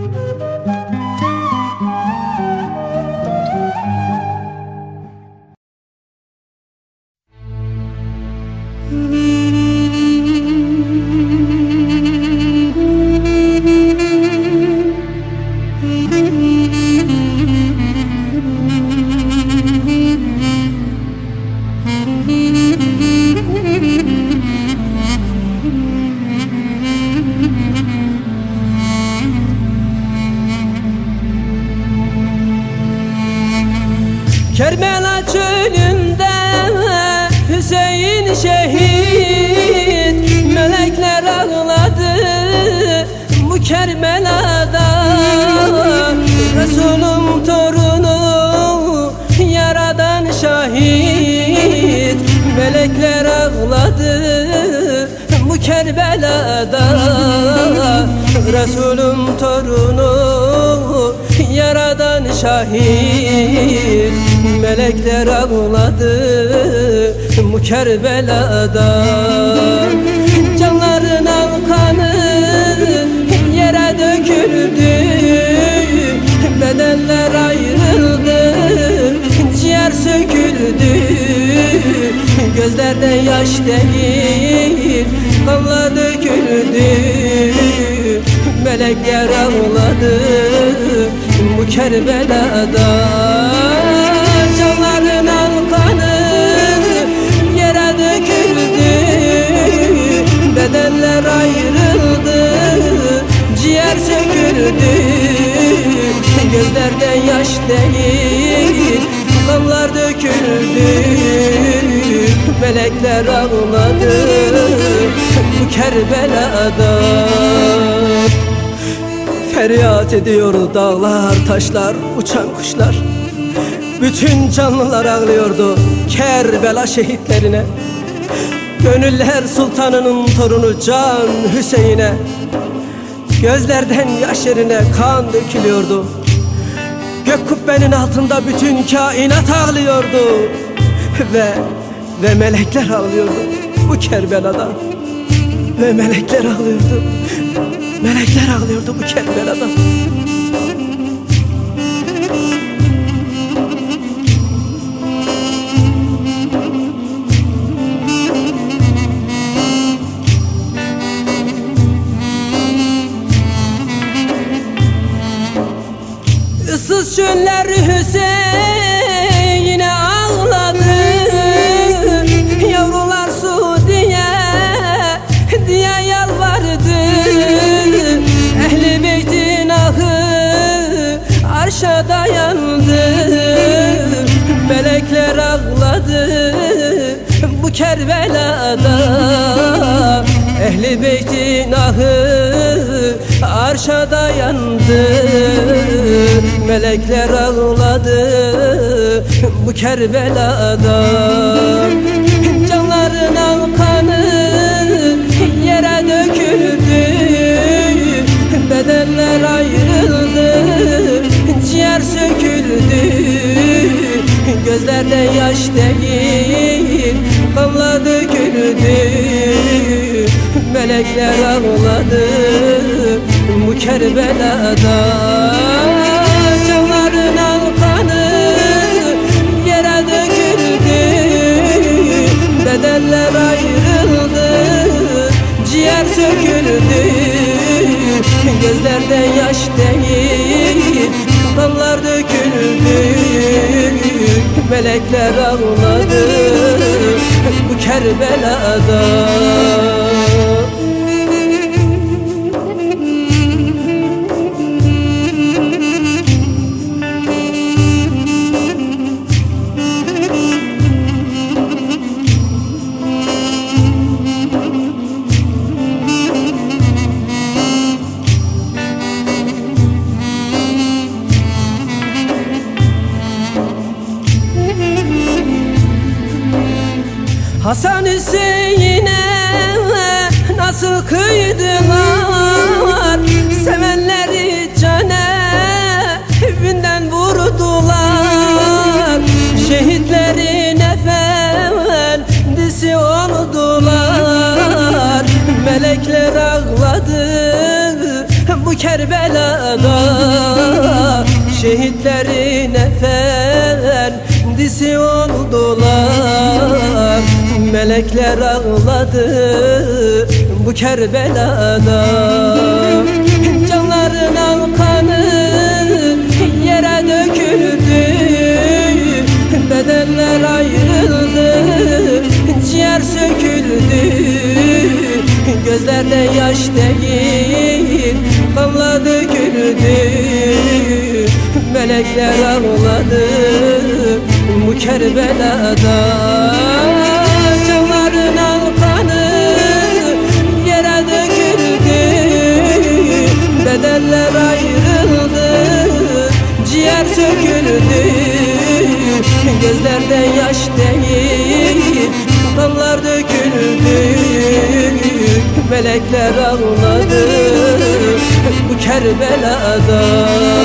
Kerbela çölünde Hüseyin şehit, melekler ağladı bu Kerbela'da. Resulüm torunu yaradan şahit, melekler ağladı bu Kerbela'da. Resulüm torunu yaradan şahit, melekler ağladı bu Kerbela'da. Canların kanı yere döküldü, bedenler ayrıldı, ciğer söküldü. Gözlerden yaş değil, kanlar döküldü, melekler ağladı bu Kerbela'da. Canların kanı yere döküldü, bedenler ayrıldı, ciğer söküldü. Gözlerden yaş değil, kanlar döküldü, melekler ağladı bu Kerbela'da. Feryat ediyor dağlar, taşlar, uçan kuşlar. Bütün canlılar ağlıyordu Kerbela şehitlerine. Gönüller sultanının torunu Can Hüseyin'e. Gözlerden yaş yerine kan dökülüyordu. Gök kubbenin altında bütün kainat ağlıyordu. Ve melekler ağlıyordu bu Kerbela'da. Ve melekler ağlıyordu. Melekler ağlıyordu bu Kerbela'da. Issız çöller Hüseyin'e ağladı, yavrular su diye yalvardı. Ehli beytin ahı arşa dayandı, melekler ağladı bu Kerbela'da. Ehli beytin ahı arşa dayandı, melekler ağladı bu Kerbela'da. Canların kanı yere döküldü, bedenler ayrıldı, ciğer söküldü. Gözlerden yaş değil, kanlar döküldü, melekler ağladı bu Kerbela'da. Canların kanı yere döküldü, bedenler ayrıldı, ciğer söküldü. Gözlerden yaş değil, kanlar döküldü, melekler ağladı bu Kerbela'da. Hasan Hüseyin'e nasıl kıydılar, sevenleri canevinden vurdular. Şehitlerin efendisi oldular, melekler ağladı bu bu Kerbela'da. Şehitlerin efendisi oldular. Melekler ağladı bu Kerbela'da. Canların kanı yere döküldü, bedenler ayrıldı, ciğer söküldü. Gözlerde yaş değil, kanla döküldü. Melekler ağladı bu Kerbela'da. Canların kanı yere döküldü, bedenler ayrıldı, ciğer söküldü. Gözlerde yaş değil, kanlar döküldü. Melekler ağladı bu Kerbela'da.